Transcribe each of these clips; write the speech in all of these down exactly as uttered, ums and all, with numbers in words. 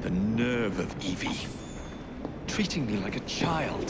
The nerve of Evie. Treating me like a child.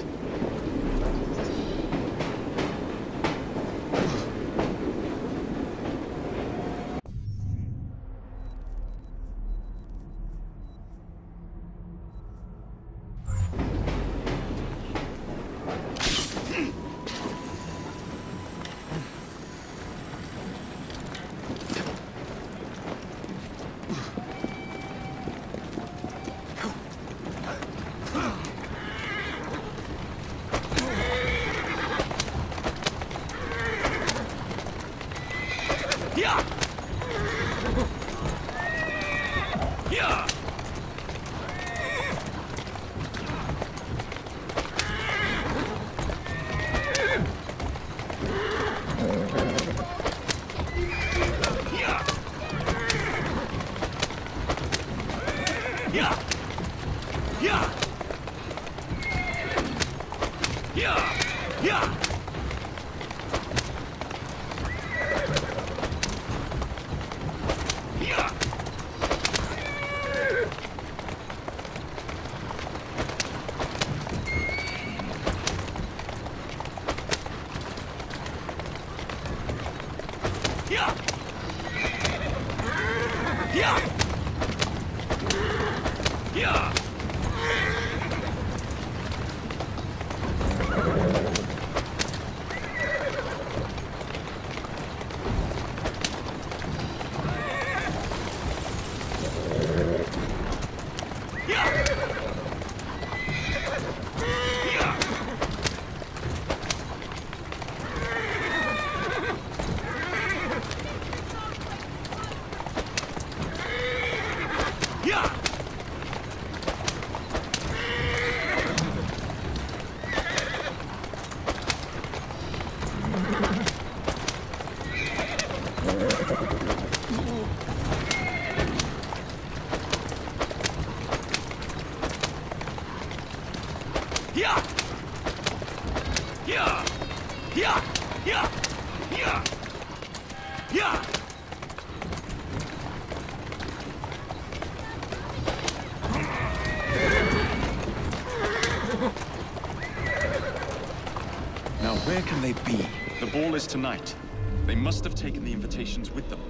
Where can they be? The ball is tonight. They must have taken the invitations with them.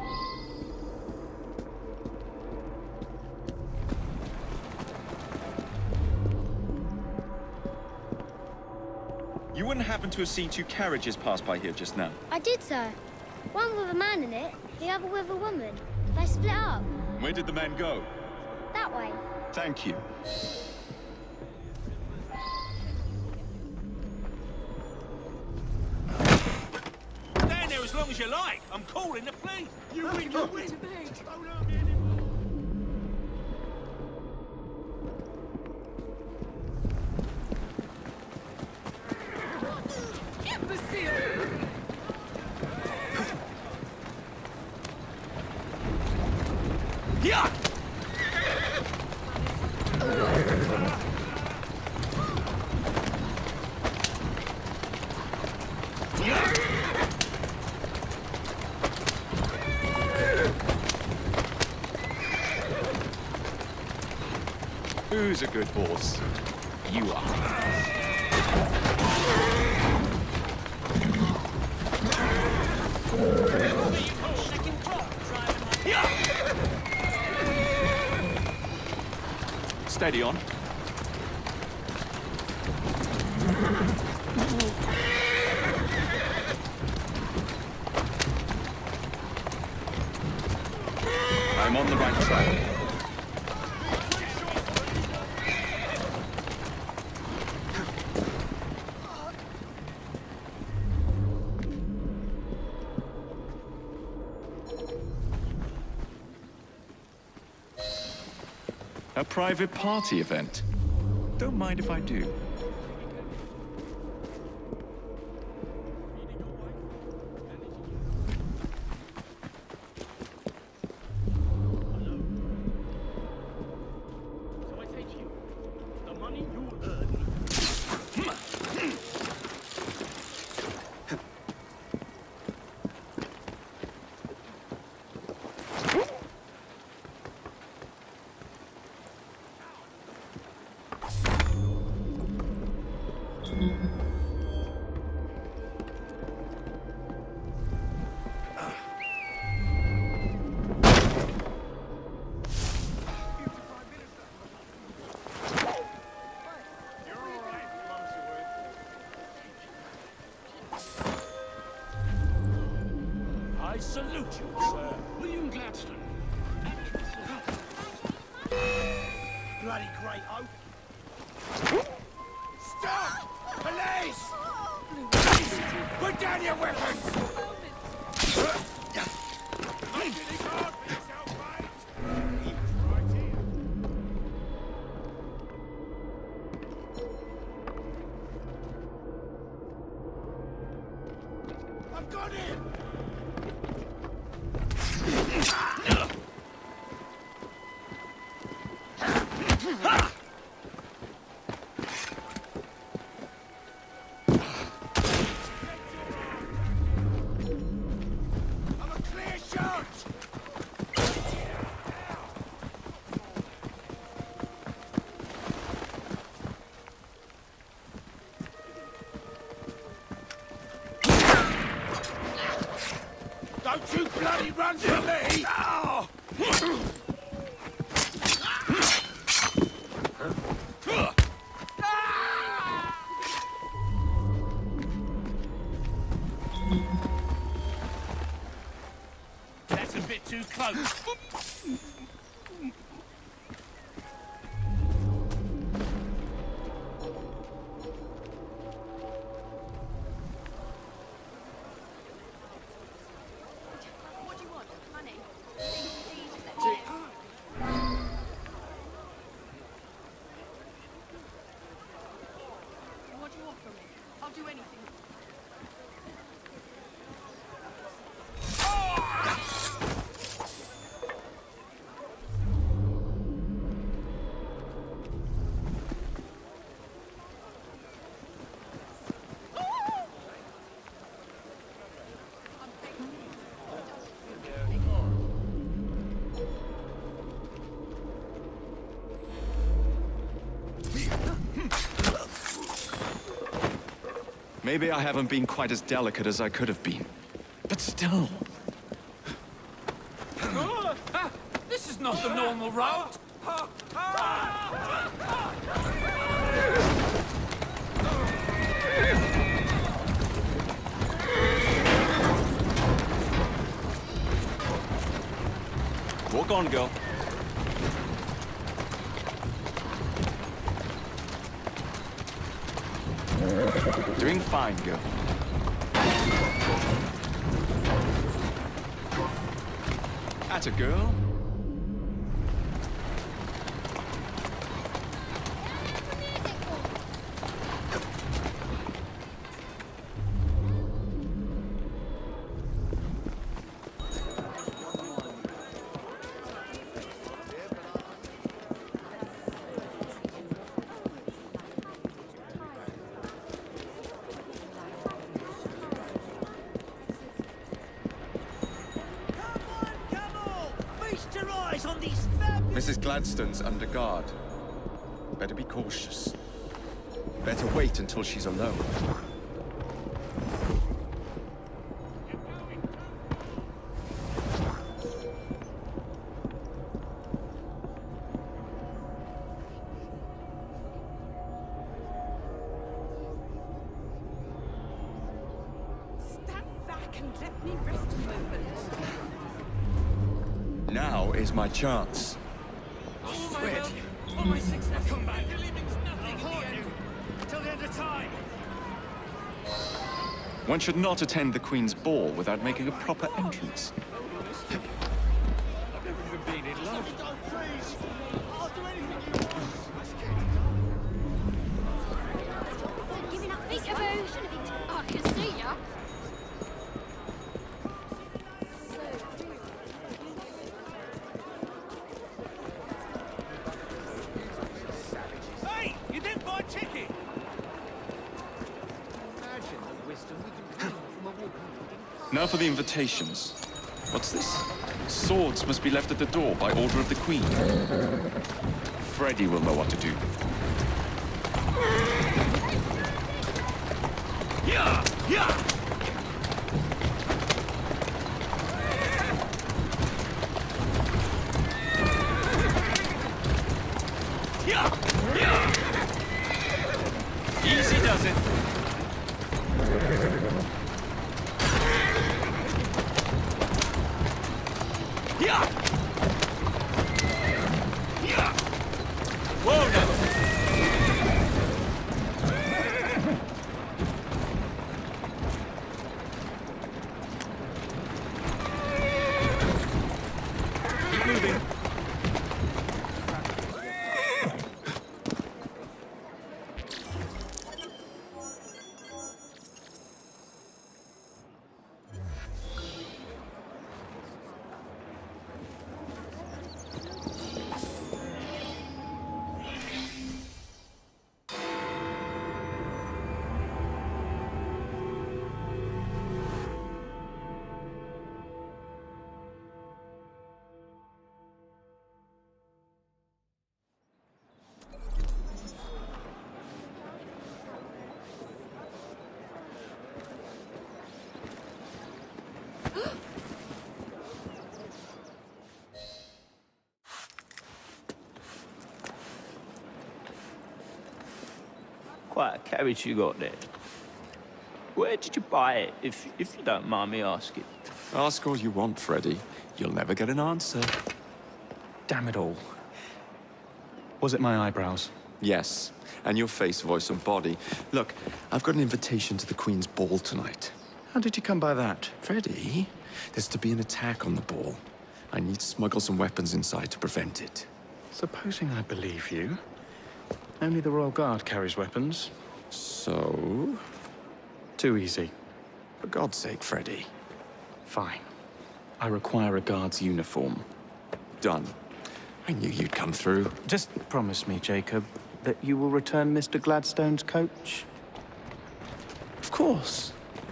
You wouldn't happen to have seen two carriages pass by here just now? I did, sir. One with a man in it, the other with a woman. They split up. Where did the man go? That way. Thank you. As long as you like, I'm calling the police. You win, you win. Imbecile! Yeah. Who's a good horse? You are. Steady on. I'm on the right track. A private party event. Don't mind if I do. I salute you, sir. William Gladstone. Bloody great oak. Stop! Police! Police! Put down your weapons! Make it hard for yourself, mate! Right here. I've got him! Don't you bloody run from me! Oh. That's a bit too close. Maybe I haven't been quite as delicate as I could have been. But still... Oh, ah, this is not the normal route! Walk on, girl. Doing fine, girl. Atta girl. Missus Gladstone's under guard. Better be cautious. Better wait until she's alone. Stand back and let me rest a moment. Now is my chance. Fred, for my success, come back. Believing's nothing in the end. Till the end of time. One should not attend the Queen's ball without making a proper entrance. I've never even been in love. Please, I'll do anything you want. Giving up peekaboo. I can see ya. Now for the invitations. What's this? Swords must be left at the door by order of the Queen. Freddy will know what to do. Yeah! Yeah! Yeah! Yeah! Easy does it. Whoa, now. Keep moving. Quite a carriage you got there. Where did you buy it, if, if you don't mind me asking? Ask all you want, Freddy. You'll never get an answer. Damn it all. Was it my eyebrows? Yes, and your face, voice, and body. Look, I've got an invitation to the Queen's ball tonight. How did you come by that? Freddy, there's to be an attack on the ball. I need to smuggle some weapons inside to prevent it. Supposing I believe you. Only the Royal Guard carries weapons. So? Too easy. For God's sake, Freddy. Fine. I require a guard's uniform. Done. I knew you'd come through. Just promise me, Jacob, that you will return Mister Gladstone's coach. Of course.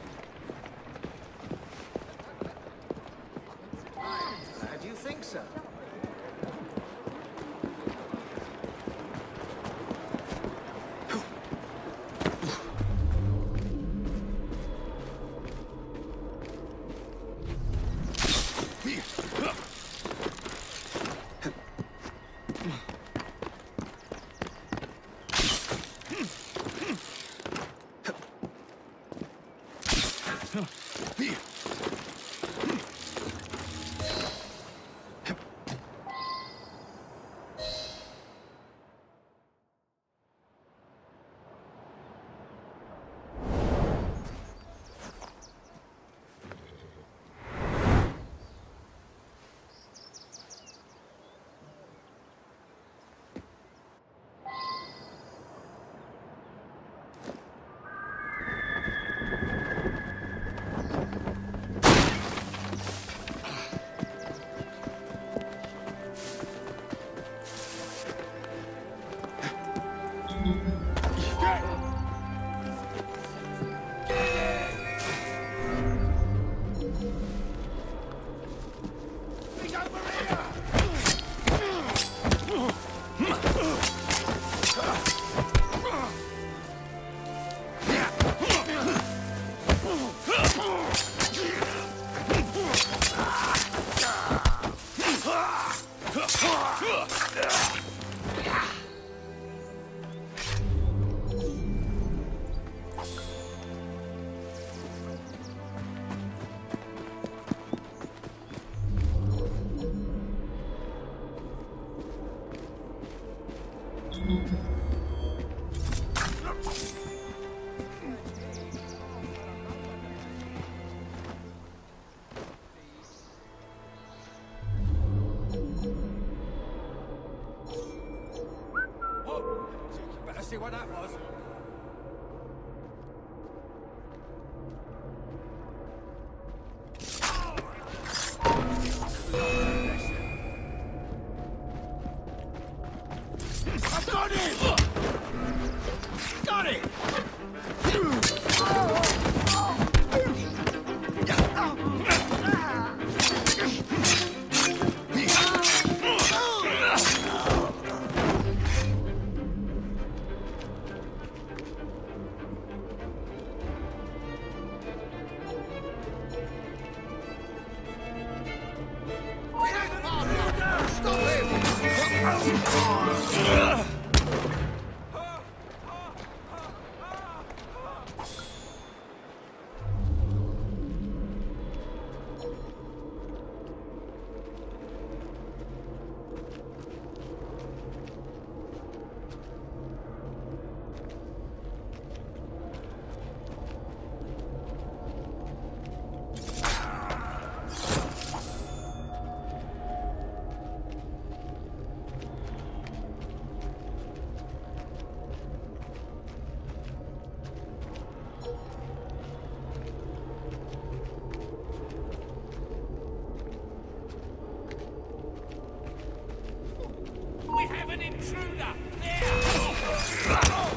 How do you think so? See what that was. I've got it! Got it!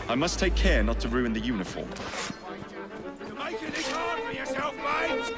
I must take care not to ruin the uniform. You're making it hard for yourself, mate!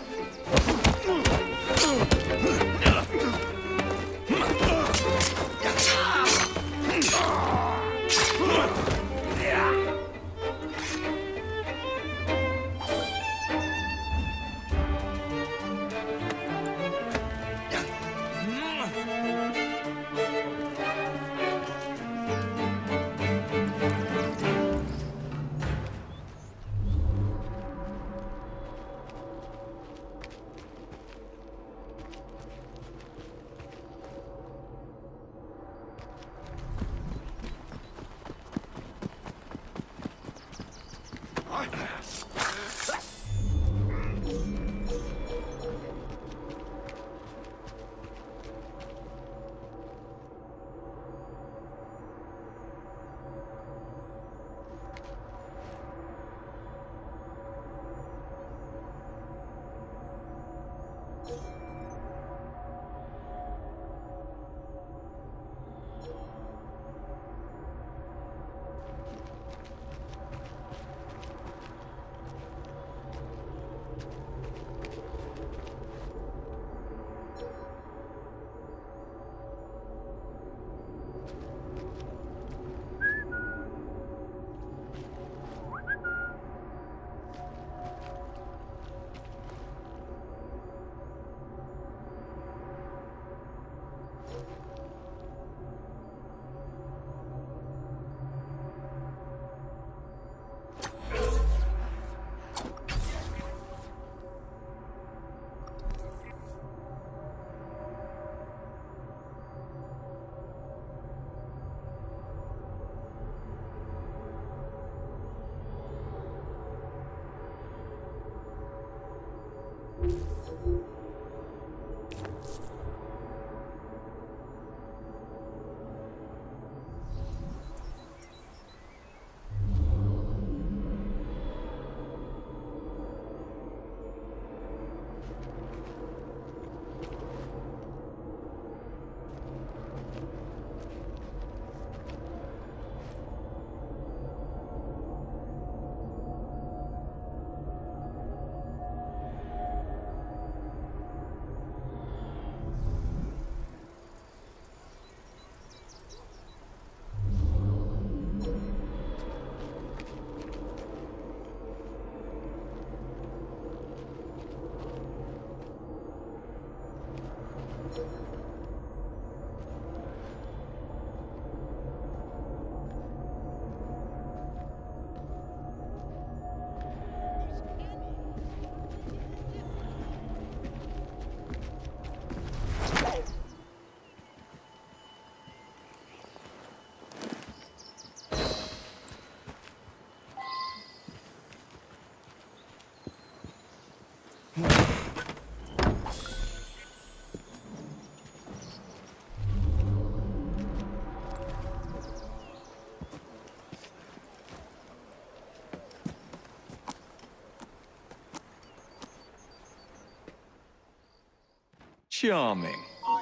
Charming.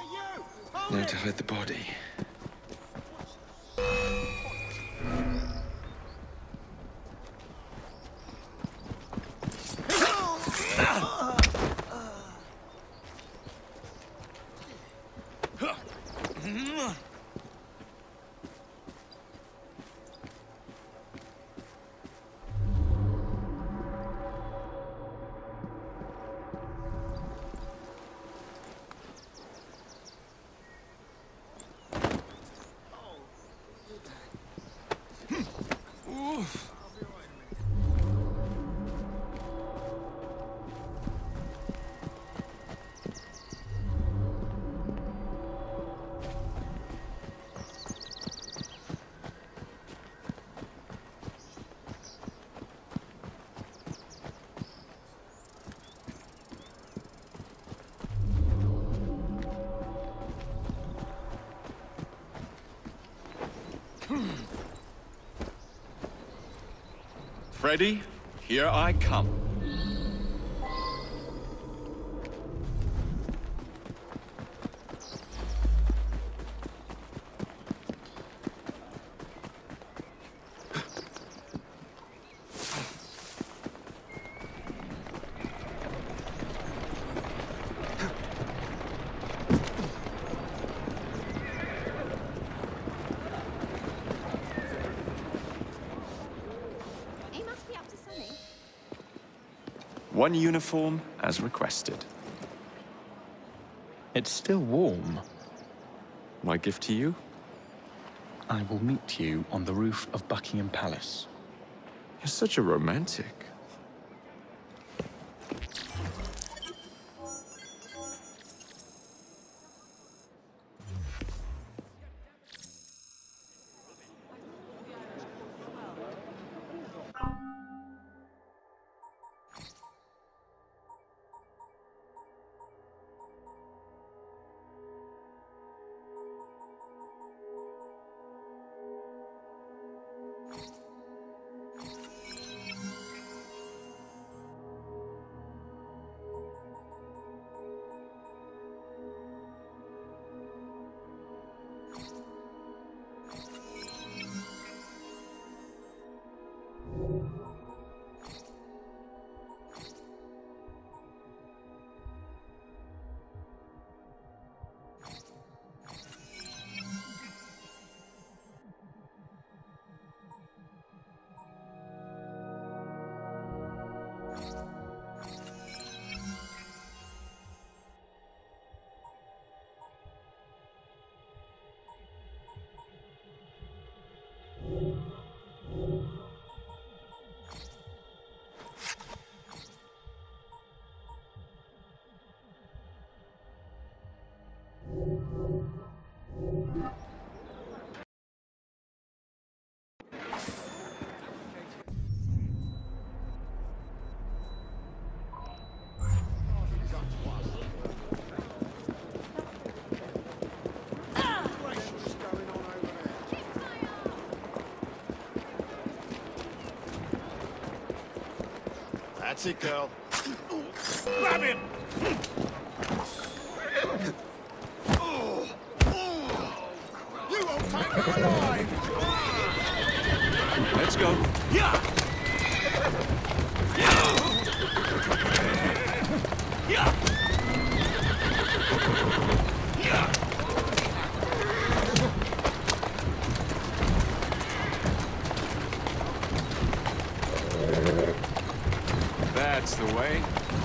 Now to hide the body. Freddy, here I come. One uniform as requested. It's still warm. My gift to you? I will meet you on the roof of Buckingham Palace. You're such a romantic. That's it, girl. Grab him! You won't take her alive! Let's go. Yeah! Yeah! Yeah! That's the way.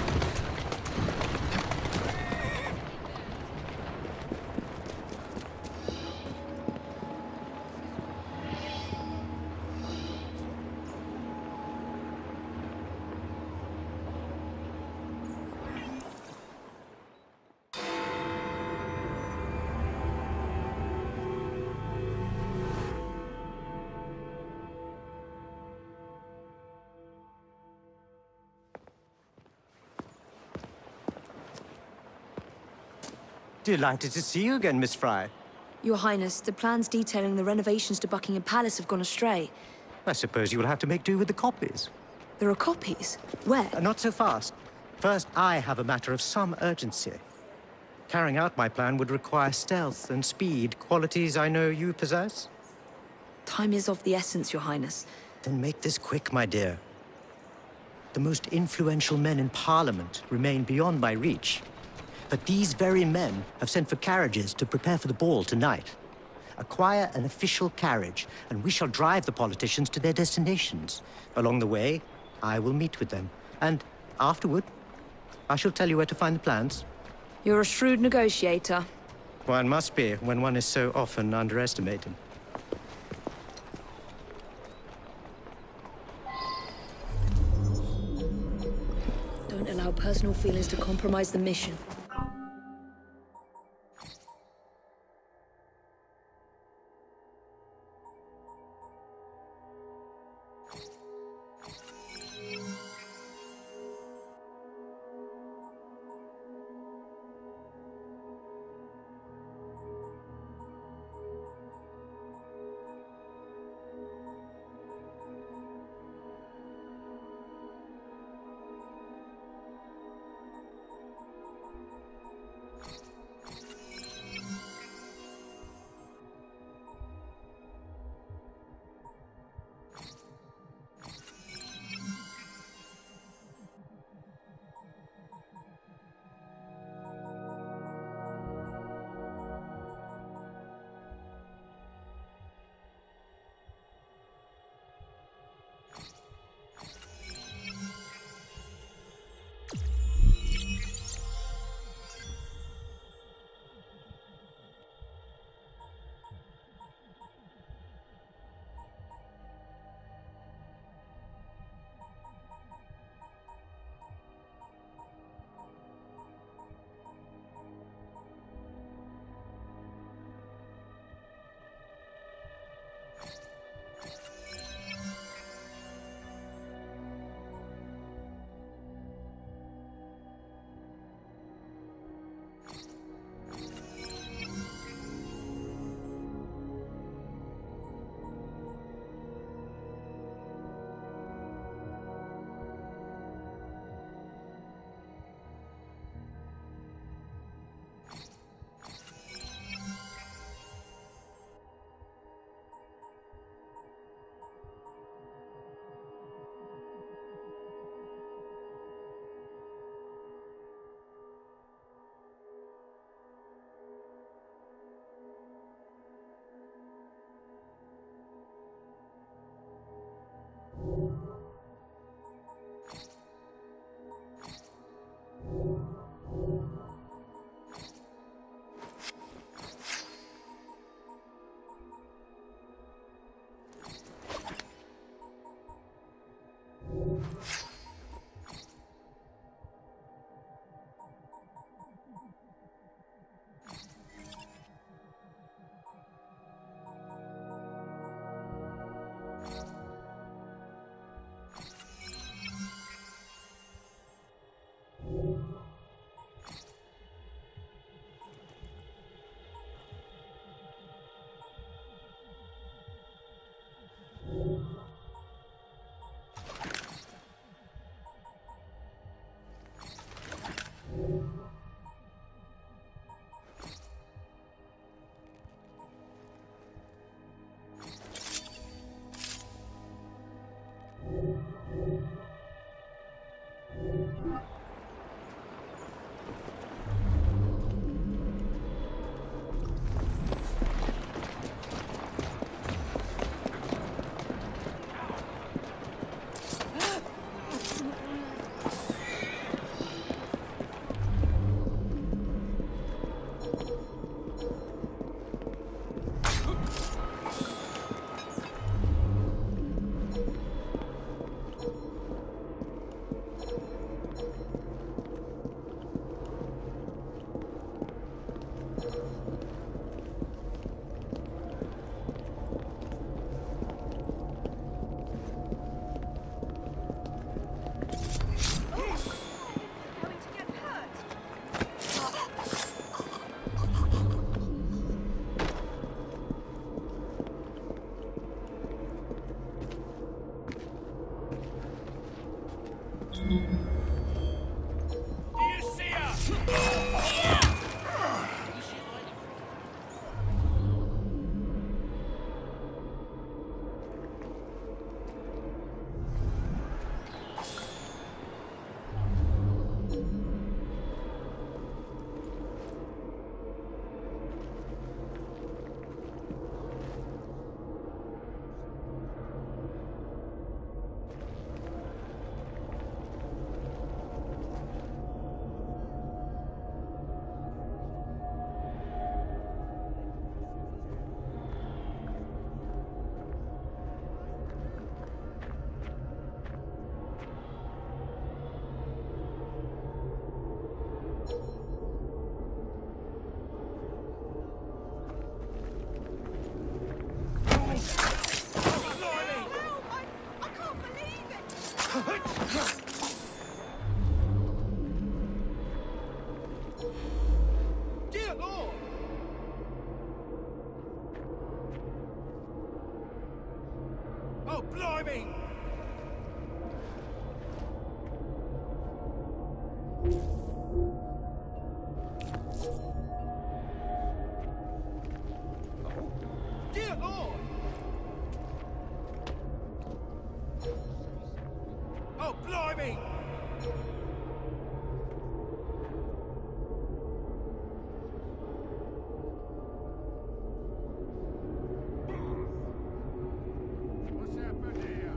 Delighted to see you again, Miss Frye. Your Highness, the plans detailing the renovations to Buckingham Palace have gone astray. I suppose you will have to make do with the copies. There are copies? Where? Uh, not so fast. First, I have a matter of some urgency. Carrying out my plan would require stealth and speed, qualities I know you possess. Time is of the essence, Your Highness. Then make this quick, my dear. The most influential men in Parliament remain beyond my reach. But these very men have sent for carriages to prepare for the ball tonight. Acquire an official carriage, and we shall drive the politicians to their destinations. Along the way, I will meet with them. And afterward, I shall tell you where to find the plans. You're a shrewd negotiator. One must be when one is so often underestimated. Don't allow personal feelings to compromise the mission. blimey! Dear Lord! Oh, blimey! What's happened here?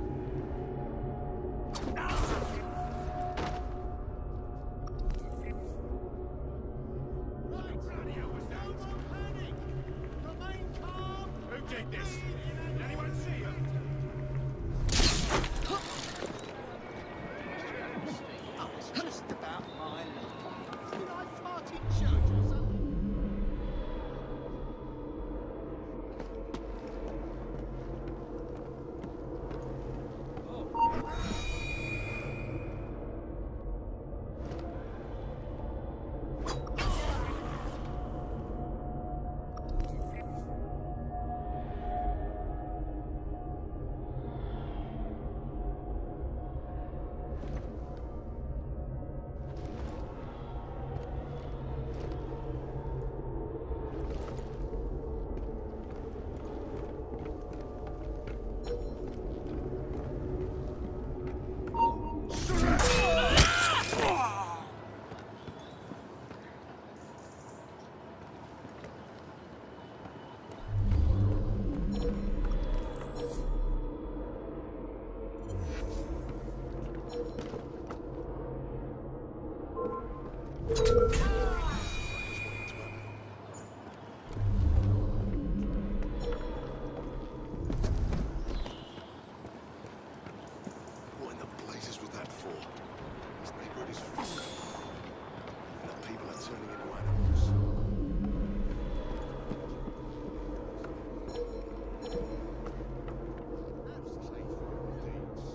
Right, bloody hell, was that? No more panic! Remain calm! Who did this? Did anyone see him? Oh, it's just about my luck. Did I fart in church or something? What in the blazes was that for? This neighborhood is full. And the people are turning into animals. That's safe for your deeds.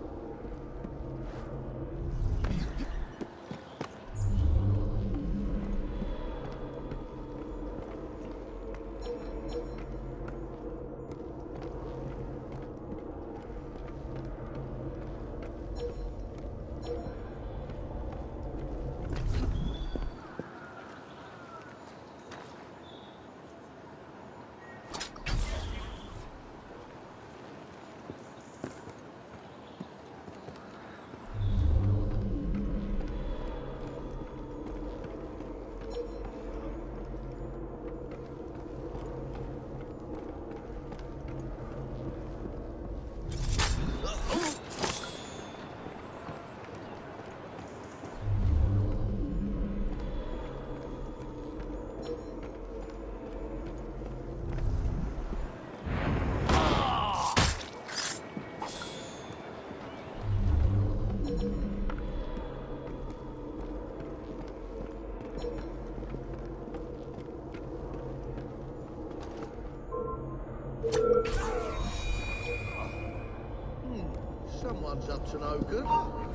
Someone's up to no good.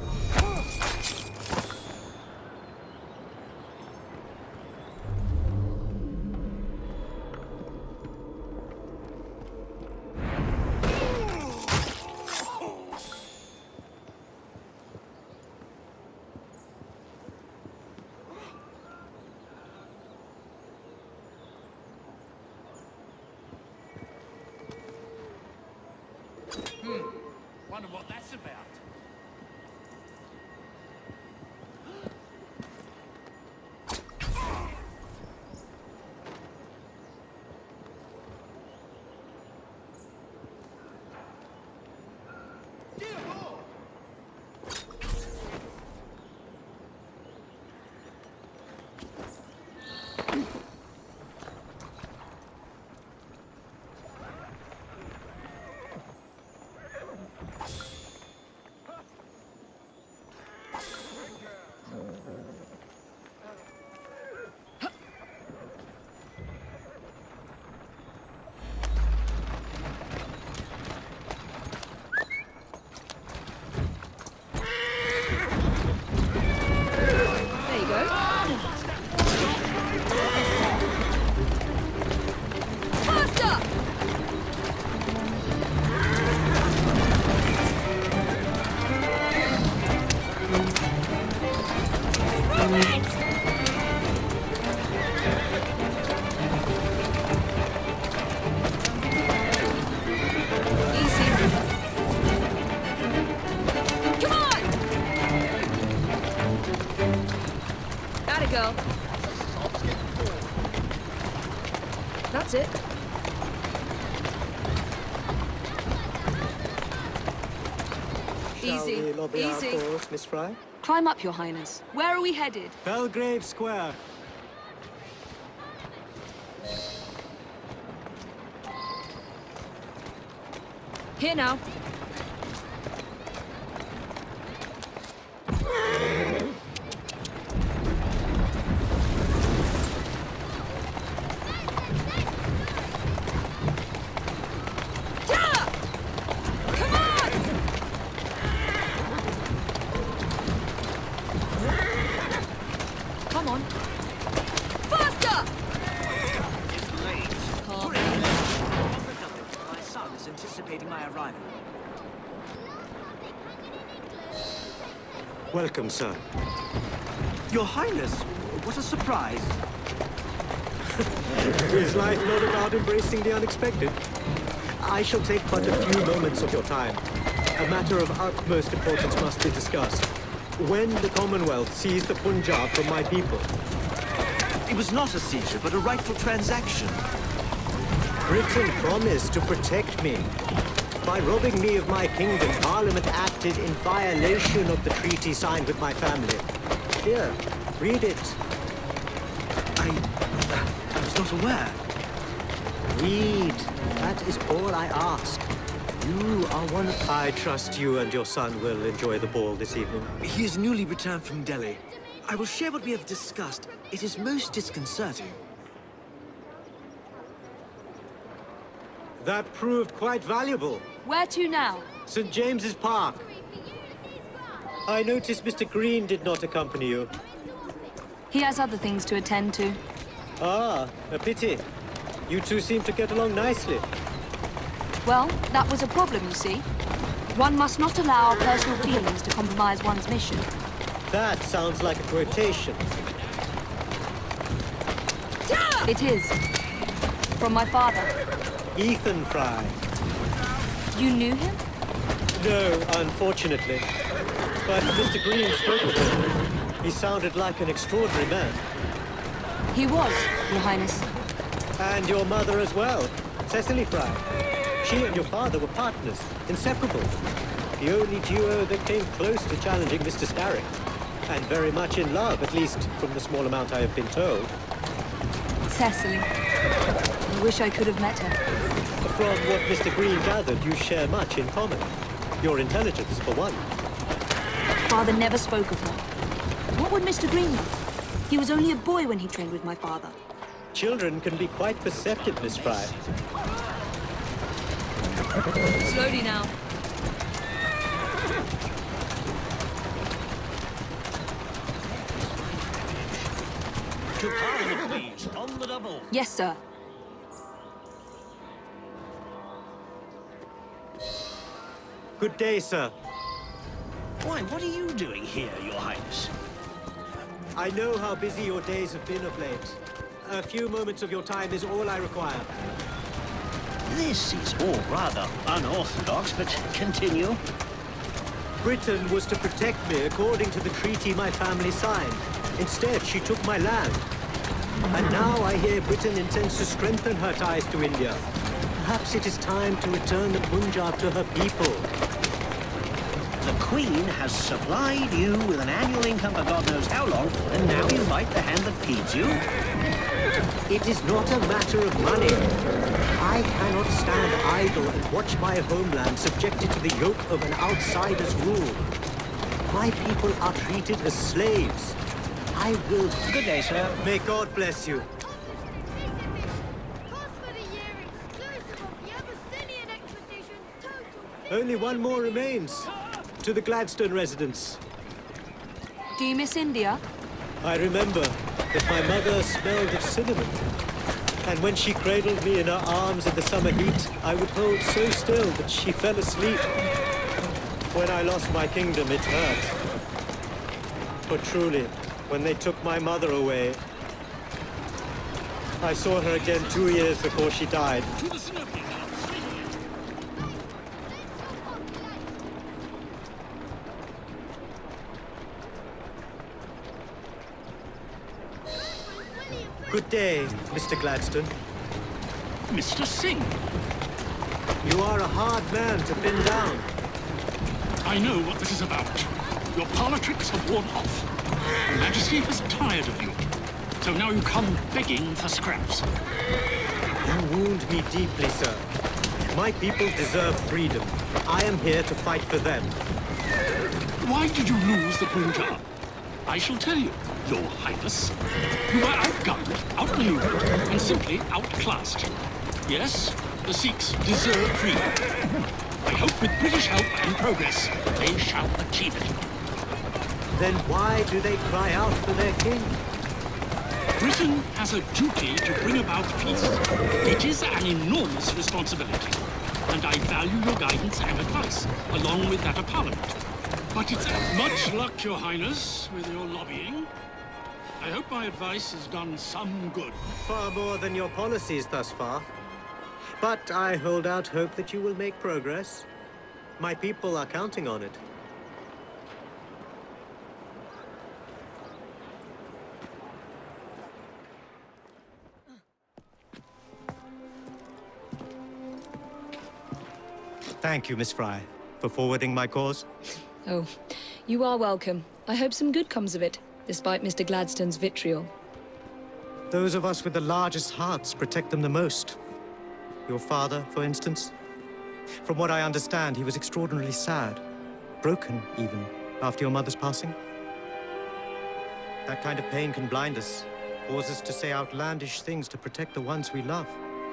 Wonder what that's about. Dear Lord! There you go. go. That's it. Shall Easy, we lobby our easy. cause, Miss Frye? Climb up, Your Highness. Where are we headed? Belgrave Square. Here now. Welcome, sir. Your Highness, what a surprise. Is life not about embracing the unexpected? I shall take but a few moments of your time. A matter of utmost importance must be discussed. When the Commonwealth seized the Punjab from my people... It was not a seizure, but a rightful transaction. Britain promised to protect me. By robbing me of my kingdom, Parliament acted in violation of the treaty signed with my family. Here, read it. I... I was not aware. Read. That is all I ask. You are one of... I trust you and your son will enjoy the ball this evening. He is newly returned from Delhi. I will share what we have discussed. It is most disconcerting. That proved quite valuable. Where to now? Saint James's Park. I noticed Mister Green did not accompany you. He has other things to attend to. Ah, a pity. You two seem to get along nicely. Well, that was a problem, you see. One must not allow our personal feelings to compromise one's mission. That sounds like a quotation. It is. From my father. Ethan Frye. You knew him? No, unfortunately. But Mister Green spoke of him. He sounded like an extraordinary man. He was, Your Highness. And your mother as well, Cecily Frye. She and your father were partners, inseparable. The only duo that came close to challenging Mister Starrick. And very much in love, at least from the small amount I have been told. Cecily. I wish I could have met her. From what Mister Green gathered, you share much in common. Your intelligence, for one. Father never spoke of her. What would Mister Green know? He was only a boy when he trained with my father. Children can be quite perceptive, Miss Frye. Slowly now. To Parliament, please, on the double. Yes, sir. Good day, sir. Why, what are you doing here, Your Highness? I know how busy your days have been of late. A few moments of your time is all I require. This is all rather unorthodox, but continue. Britain was to protect me according to the treaty my family signed. Instead, she took my land. And now I hear Britain intends to strengthen her ties to India. Perhaps it is time to return the Punjab to her people. The Queen has supplied you with an annual income for God knows how long, and now you bite the hand that feeds you? It is not a matter of money. I cannot stand idle and watch my homeland subjected to the yoke of an outsider's rule. My people are treated as slaves. I will... Good day, sir. May God bless you. Only one more remains. To the Gladstone residence. Do you miss India? I remember that my mother smelled of cinnamon. And when she cradled me in her arms in the summer heat, I would hold so still that she fell asleep. When I lost my kingdom, it hurt. But truly, when they took my mother away, I saw her again two years before she died. Good day, Mister Gladstone. Mister Singh. You are a hard man to pin down. I know what this is about. Your politics have worn off. Her Majesty is tired of you. So now you come begging for scraps. You wound me deeply, sir. My people deserve freedom. I am here to fight for them. Why did you lose the Punjab? I shall tell you, Your Highness. You were outgunned, outmaneuvered, and simply outclassed. Yes, the Sikhs deserve freedom. I hope with British help and progress, they shall achieve it. Then why do they cry out for their king? Britain has a duty to bring about peace. It is an enormous responsibility, and I value your guidance and advice, along with that of Parliament. But it's much luck, Your Highness, with your lobbying. I hope my advice has done some good. Far more than your policies thus far. But I hold out hope that you will make progress. My people are counting on it. Thank you, Miss Frye, for forwarding my cause. Oh, you are welcome. I hope some good comes of it, despite Mister Gladstone's vitriol. Those of us with the largest hearts protect them the most. Your father, for instance. From what I understand, he was extraordinarily sad. Broken, even, after your mother's passing. That kind of pain can blind us, cause us to say outlandish things to protect the ones we love.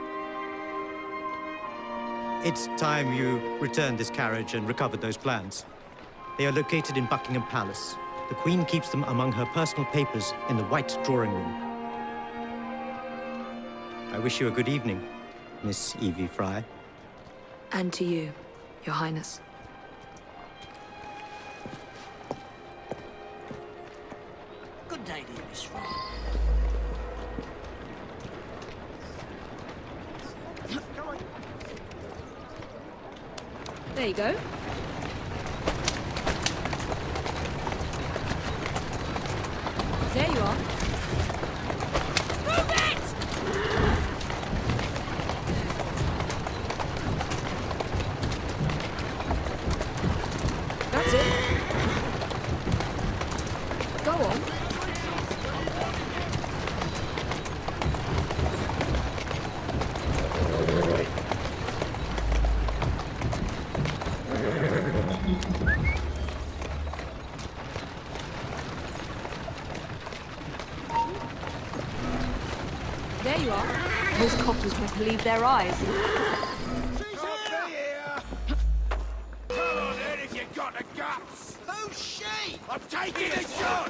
It's time you returned this carriage and recovered those plans. They are located in Buckingham Palace. The Queen keeps them among her personal papers in the White Drawing Room. I wish you a good evening, Miss Evie Frye. And to you, Your Highness. Good day, dear Miss Frye. There you go. There you are. Move it! That's it. Go on. There you are. Most coppers won't believe their eyes. She's here! Come on then if you got the guts! Who's she? I'm taking a shot!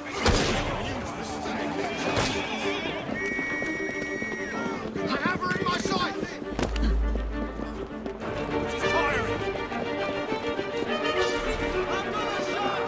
I have her in my sight! She's tiring! I've got a shot!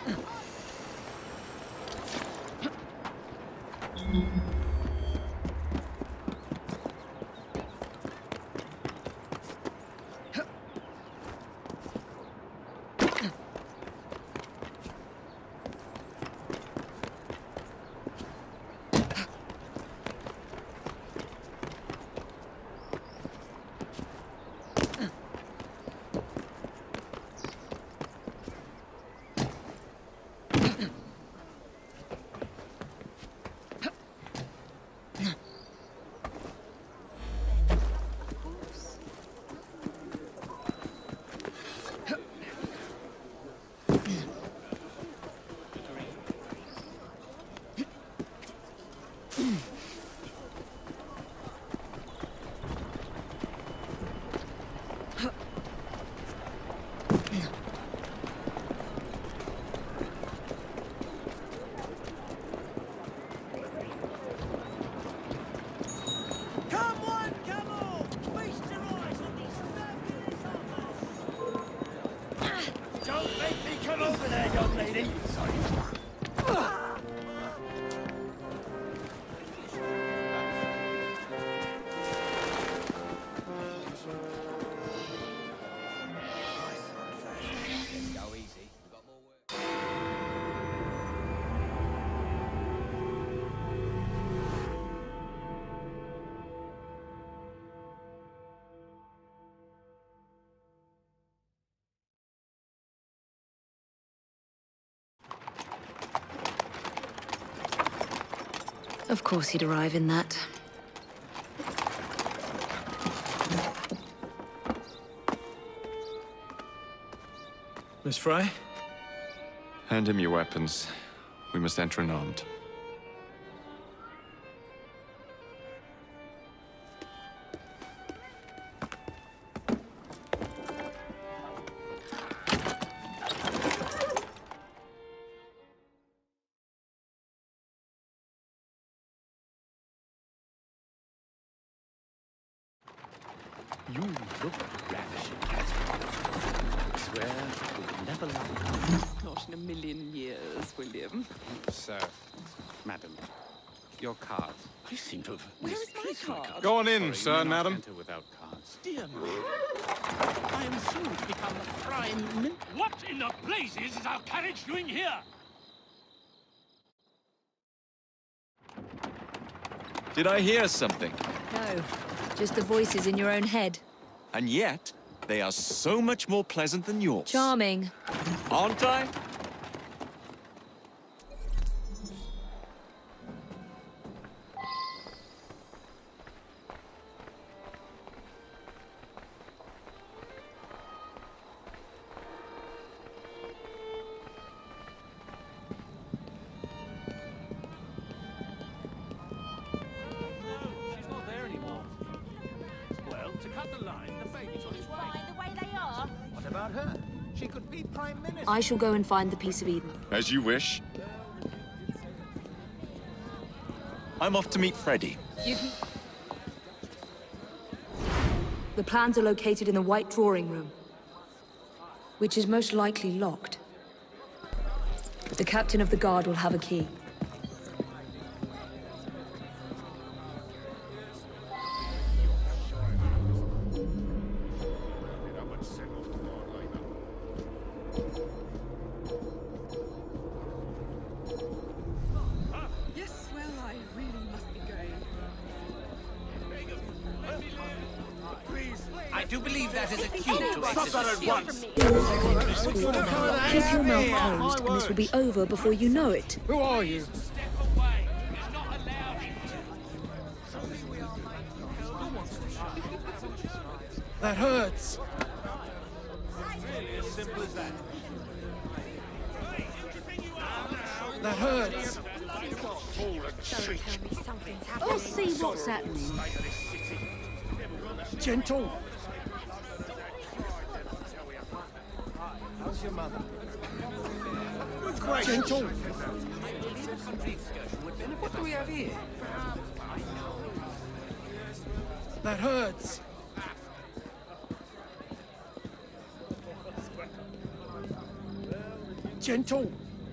Of course he'd arrive in that. Miss Frye? Hand him your weapons. We must enter unarmed. You look ravishing, Catherine. I swear I will never love you. Not in a million years, William. Sir, madam, your card. I seem to have misplaced my card. Go on in, Sorry, sir, you may not madam. enter without cards. Dear me. I am soon to become the prime min... What in the blazes is our carriage doing here? Did I hear something? No, just the voices in your own head. And yet, they are so much more pleasant than yours. Charming. Aren't I? I shall go and find the Piece of Eden. As you wish. I'm off to meet Freddie. You can... The plans are located in the White Drawing Room, which is most likely locked. The captain of the guard will have a key. Keep your mouth closed, and this will be over before you know it. Who are you? That hurts. Really as simple as that. That hurts. I'll see what's happening. Gentle. How's your mother? Gentle. What do we have here? That hurts. Gentle.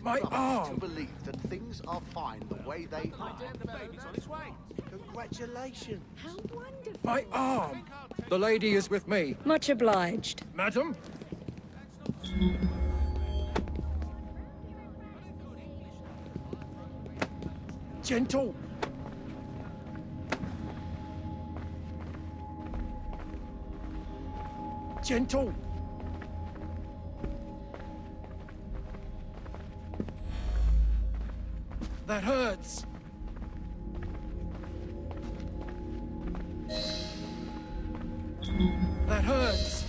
My arm! To believe that things are fine the way they are. The baby's on its way. Congratulations. How wonderful. My arm! The lady is with me. Much obliged. Madam? Gentle! Gentle! That hurts! That hurts!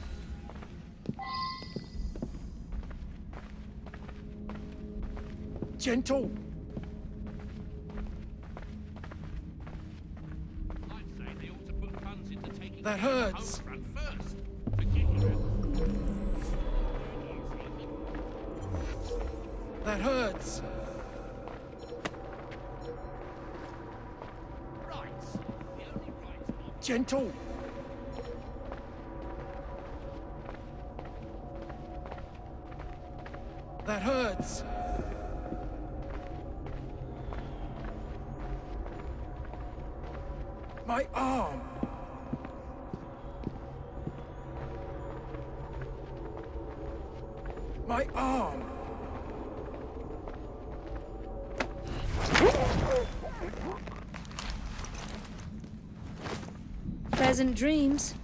Gentle! I'd say they ought to put funds into taking That care of the hurts. home front first. Forget it. That hurts! Gentle! That hurts! My arm! My arm! Pleasant dreams.